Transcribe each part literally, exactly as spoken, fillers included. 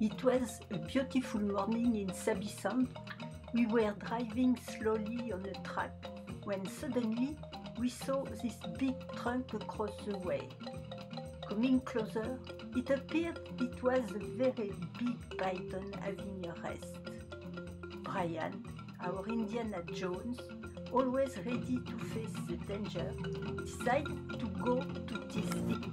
It was a beautiful morning in Sabi-Sand. We were driving slowly on a track when suddenly we saw this big trunk across the way. Coming closer, it appeared it was a very big python having a rest. Brian, our Indiana Jones, always ready to face the danger, decided to go to this thing.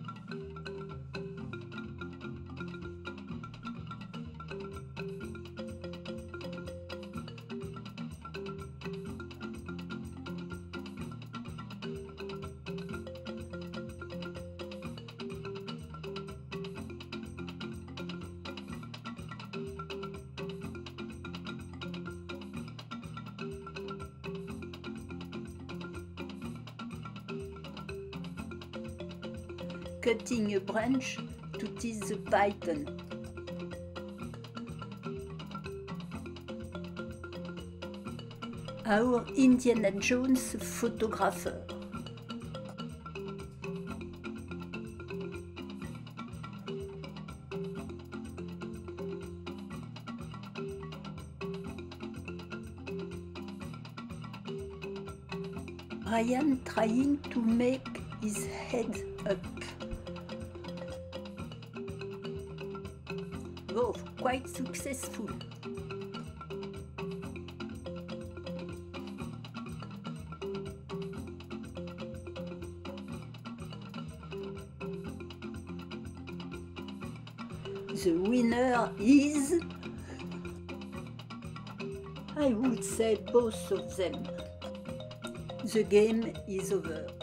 Cutting a branch to tease the python. Our Indiana Jones photographer. Brian trying to make his head up. Oh, quite successful. The winner is, I would say, both of them. The game is over.